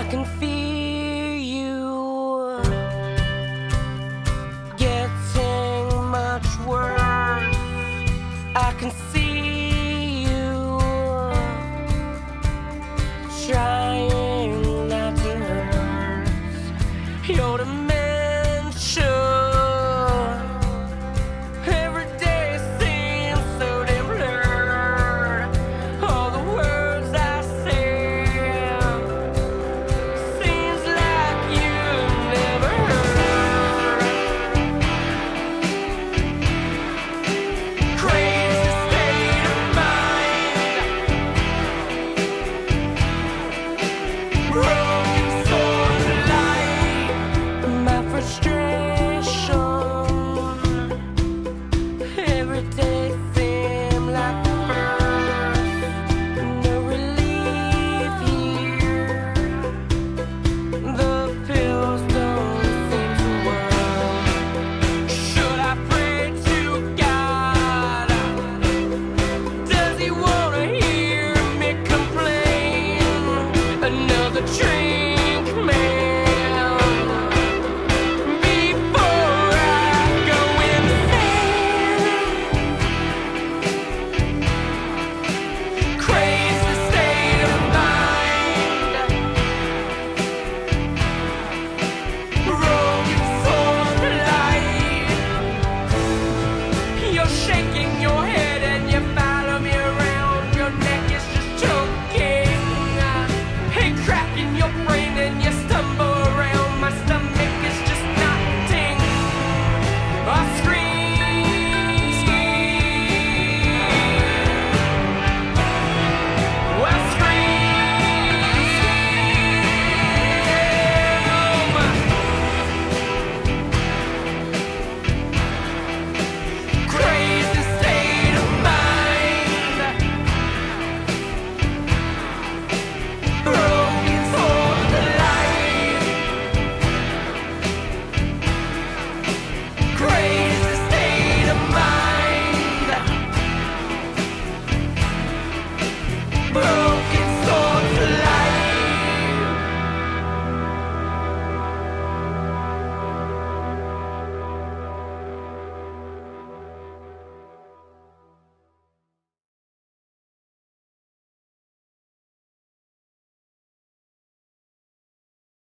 can feel you getting much worse. I can see you trying not to hurt. Your dementia every day seems so damn blurred. All the words I say seems like you never heard. Crazy state of mind, broken sort of light. My frustration every day seem like the first. No relief here. The pills don't seem to work. Should I pray to God? Does he wanna hear me complain? Another train